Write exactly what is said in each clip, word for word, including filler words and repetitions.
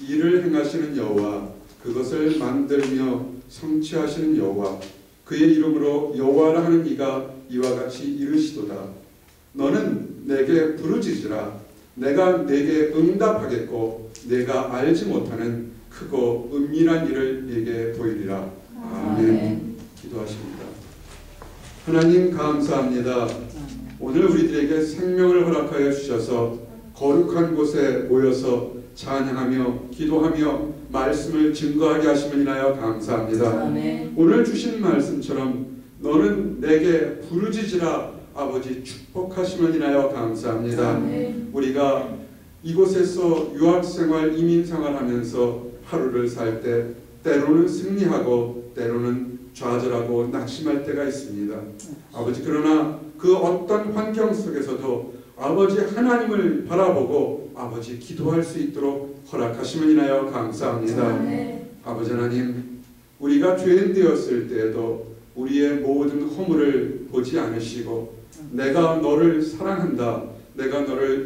일을 행하시는 여호와, 그것을 만들며 성취하시는 여호와, 그의 이름으로 여호와라 하는 이가 이와 같이 이르시도다. 너는 내게 부르짖으라. 내가 내게 응답하겠고 내가 알지 못하는 크고 은밀한 일을 내게 보이리라. 아멘. 아멘. 기도하십니다. 하나님 감사합니다. 오늘 우리들에게 생명을 허락하여 주셔서 거룩한 곳에 모여서 찬양하며 기도하며 말씀을 증거하게 하심을 인하여 감사합니다. 아멘. 오늘 주신 말씀처럼 너는 내게 부르짖으라 아버지 축복하심을 인하여 감사합니다. 아멘. 우리가 이곳에서 유학생활 이민생활하면서 하루를 살 때 때로는 승리하고 때로는 좌절하고 낙심할 때가 있습니다. 아버지, 그러나 그 어떤 환경 속에서도 아버지 하나님을 바라보고 아버지 기도할 수 있도록 허락하심을 인하여 감사합니다. 네. 아버지 하나님, 우리가 죄인 되었을 때에도 우리의 모든 허물을 보지 않으시고 내가 너를 사랑한다, 내가 너를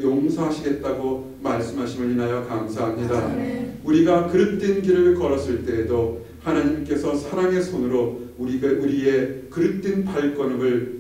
용서하시겠다고 말씀하심을 인하여 감사합니다. 네. 우리가 그릇된 길을 걸었을 때에도 하나님께서 사랑의 손으로 우리가 우리의 그릇된 발걸음을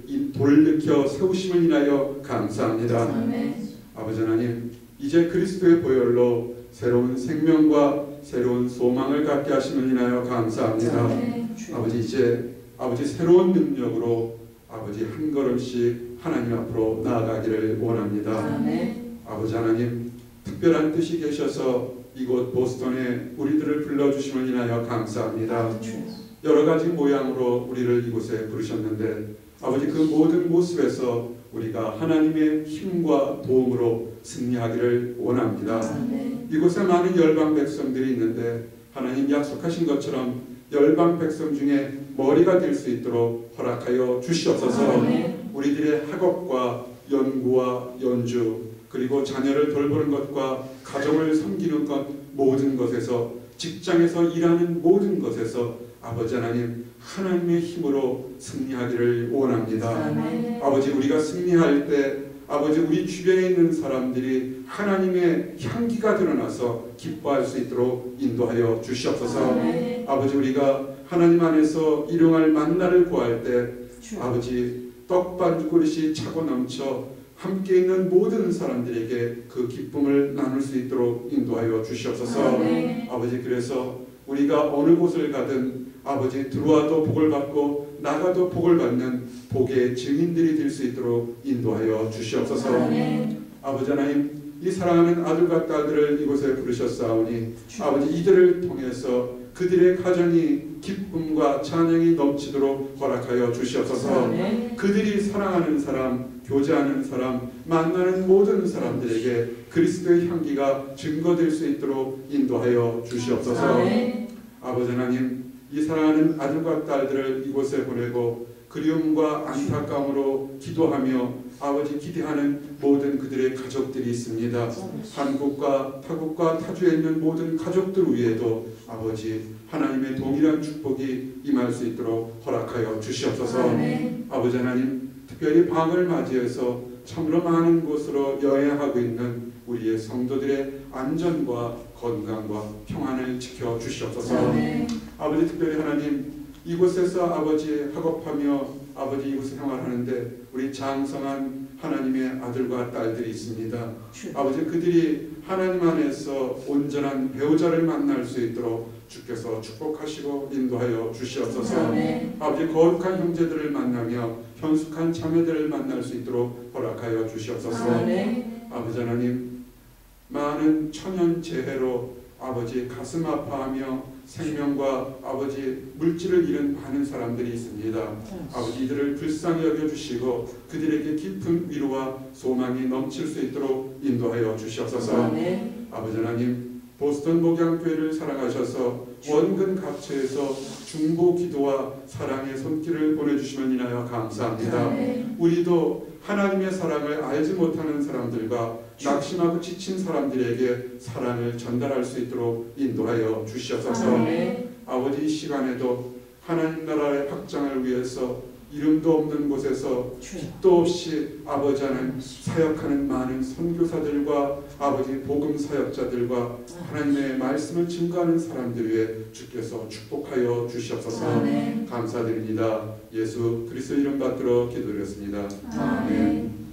돌이켜 세우심을 인하여 감사합니다. 아멘. 아버지 하나님, 이제 그리스도의 보혈로 새로운 생명과 새로운 소망을 갖게 하심을 인하여 감사합니다. 아멘. 아버지, 이제 아버지 새로운 능력으로 아버지 한 걸음씩 하나님 앞으로 나아가기를 원합니다. 아멘. 아버지 하나님, 특별한 뜻이 계셔서 이곳 보스턴에 우리들을 불러주심을 인하여 감사합니다. 여러 가지 모양으로 우리를 이곳에 부르셨는데 아버지, 그 모든 모습에서 우리가 하나님의 힘과 도움으로 승리하기를 원합니다. 아멘. 이곳에 많은 열방 백성들이 있는데 하나님 약속하신 것처럼 열방 백성 중에 머리가 될 수 있도록 허락하여 주시옵소서. 아멘. 우리들의 학업과 연구와 연주 그리고 자녀를 돌보는 것과 가정을 섬기는 것 모든 것에서 직장에서 일하는 모든 것에서 아버지 하나님 하나님의 힘으로 승리하기를 원합니다. 아멘. 아버지, 우리가 승리할 때 아버지 우리 주변에 있는 사람들이 하나님의 향기가 드러나서 기뻐할 수 있도록 인도하여 주시옵소서. 아멘. 아버지, 우리가 하나님 안에서 일용할 만나를 구할 때 주. 아버지 떡반죽그릇이 차고 넘쳐 함께 있는 모든 사람들에게 그 기쁨을 나눌 수 있도록 인도하여 주시옵소서. 아멘. 아버지, 그래서 우리가 어느 곳을 가든 아버지 들어와도 복을 받고 나가도 복을 받는 복의 증인들이 될 수 있도록 인도하여 주시옵소서. 아멘. 아버지 하나님, 이 사랑하는 아들과 딸들을 이곳에 부르셨사오니 아버지 이들을 통해서 그들의 가정이 기쁨과 찬양이 넘치도록 허락하여 주시옵소서. 아멘. 그들이 사랑하는 사람, 교제하는 사람, 만나는 모든 사람들에게 그리스도의 향기가 증거될 수 있도록 인도하여 주시옵소서. 아멘. 아버지 하나님, 이 사랑하는 아들과 딸들을 이곳에 보내고 그리움과 안타까움으로 기도하며 아버지 기대하는 모든 그들의 가족들이 있습니다. 한국과 타국과 타주에 있는 모든 가족들 위에도 아버지 하나님의 동일한 축복이 임할 수 있도록 허락하여 주시옵소서. 아멘. 아버지 하나님, 특별히 방을 맞이해서 참으로 많은 곳으로 여행하고 있는 우리의 성도들의 안전과 건강과 평안을 지켜 주시옵소서. 아멘. 아버지, 특별히 하나님, 이곳에서 아버지 학업하며 아버지 이곳에 생활하는데 우리 장성한 하나님의 아들과 딸들이 있습니다. 아버지, 그들이 하나님 안에서 온전한 배우자를 만날 수 있도록 주께서 축복하시고 인도하여 주시옵소서. 아멘. 아버지, 거룩한 형제들을 만나며 현숙한 자매들을 만날 수 있도록 허락하여 주시옵소서. 아멘. 아버지 하나님, 많은 천연재해로 아버지 가슴 아파하며 생명과 아버지 물질을 잃은 많은 사람들이 있습니다. 아버지, 이들을 불쌍히 여겨주시고 그들에게 깊은 위로와 소망이 넘칠 수 있도록 인도하여 주시옵소서. 네. 아버지 하나님, 보스턴 목양교회를 사랑하셔서 원근 각처에서 중보 기도와 사랑의 손길을 보내주시면 인하여 감사합니다. 네. 우리도 하나님의 사랑을 알지 못하는 사람들과 낙심하고 지친 사람들에게 사랑을 전달할 수 있도록 인도하여 주시옵소서. 아멘. 아버지, 이 시간에도 하나님 나라의 확장을 위해서 이름도 없는 곳에서 빚도 없이 아버지 하나님 사역하는 많은 선교사들과 아버지 복음 사역자들과 하나님의 말씀을 증거하는 사람들 위해 주께서 축복하여 주시옵소서. 아멘. 감사드립니다. 예수 그리스도 이름 받들어 기도드렸습니다. 아멘.